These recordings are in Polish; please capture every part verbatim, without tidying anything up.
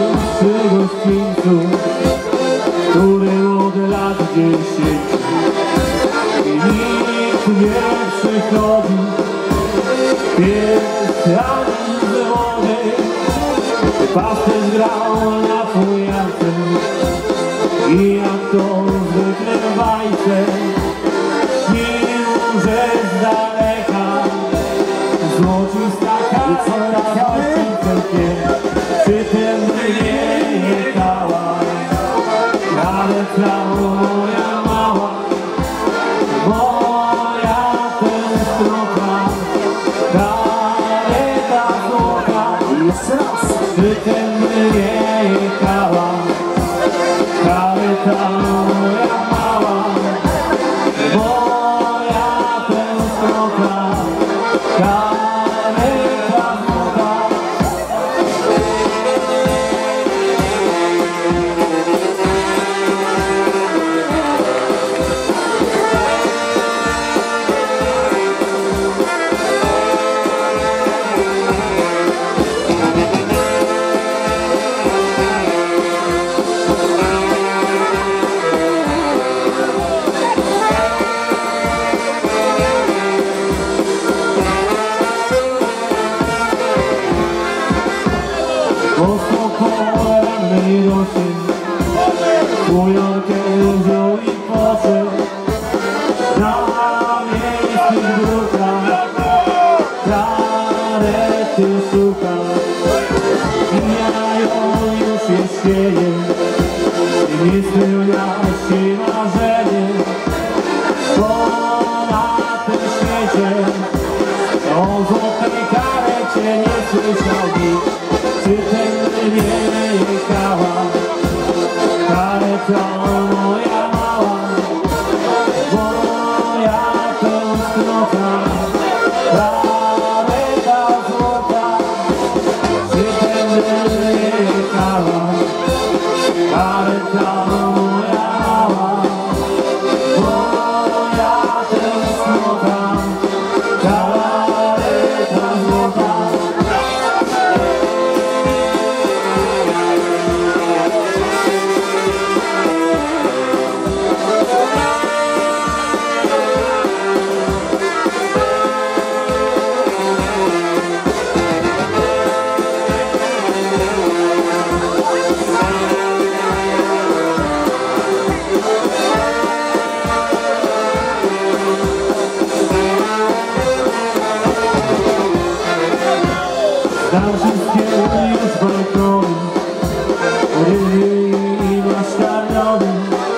przy gościńcu, który od lat dziesięciu i nikt nie przychodzi, pies ani z wody. Pasterz grał na fujance i jak to zwykle w bajce śnił, że z daleka złocista karta gościńcem przy tym nie jechała, ale cała moja mała, moja tęsknota, kareta złota. Jeszcze raz. Przy tym nie jechała, kareta moja mała, moja tęsknota, kareta złota. Poranny rośnie, słońce wziął i poszedł na miejskich drogach, karety szuka, mijają już jesienie i nie spełnia się marzenie, bo na tym świecie o złotej karecie nie słyszał nikt. Czy ten nie jechała, kareta moja mała, moja tęsknota, kareta złota. Czy ten nie jechała, kareta moja mała, moja tęsknota, kareta złota. Dam wszystkie już balkony, ryby i maszkarniony,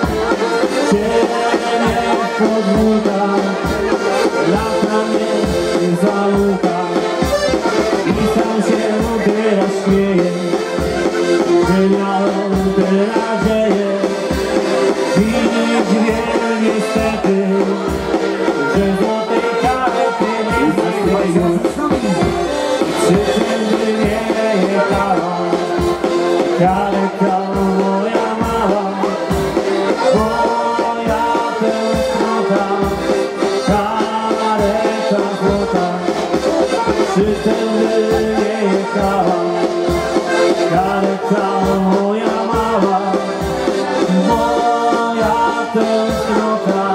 cienie w podwórkach, lata mnie i załuka. I sam się teraz śmieję, że miałem tę nadzieję. Widzieć wiem niestety, że złotej karety nie zaśmieję. Czy ten nie jechała, kareta moja mała, moja tęsknota, kareta złota. Czy ten nie jechała, kareta moja mała, moja tęsknota,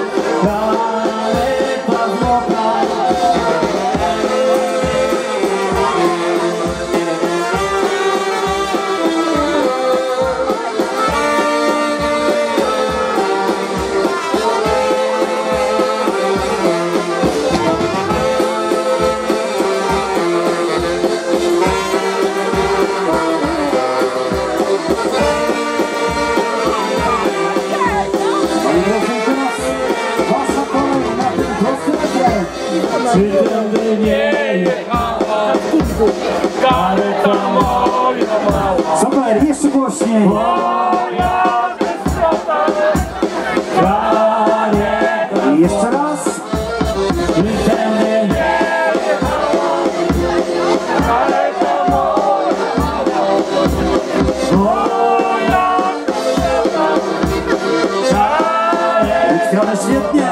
kareta złota. Czy ten nie jechała, kareta moja mała. Super, jeszcze głośniej. Moja tęsknota, kareta. I jeszcze raz. Czy ten nie jechała, kareta moja mała, moja tęsknota, kareta. Świetnie.